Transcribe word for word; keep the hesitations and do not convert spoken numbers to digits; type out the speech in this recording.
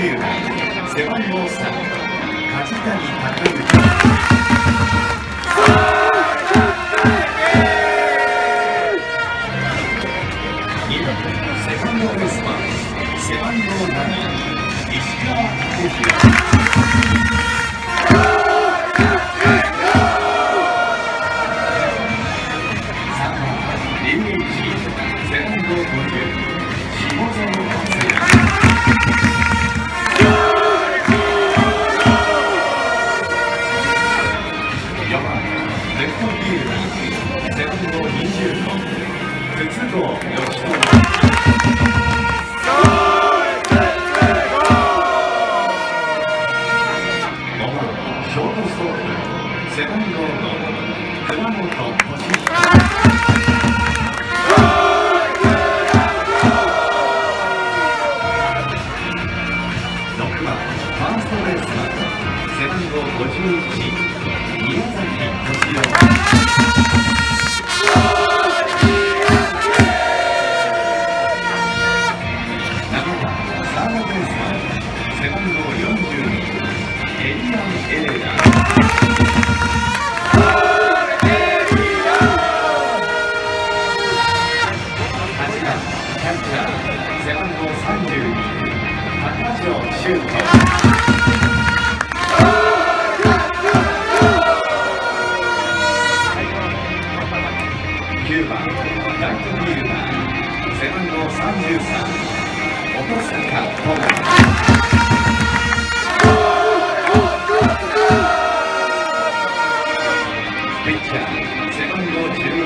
球団背番号さん梶谷隆幸。にばんセカンドベースマン背番号なな石川雄洋。背番号の倉本寿彦。ろくばんファーストベースマン背番号ごじゅういち宮崎敏郎。ななばんサードベースマン背番号よんじゅうにエリアンエレラ。背番号さんじゅうに高城修斗。きゅうばんライトフィールダー背番号さんじゅうさん音坂智。ピッチャー背番号じゅう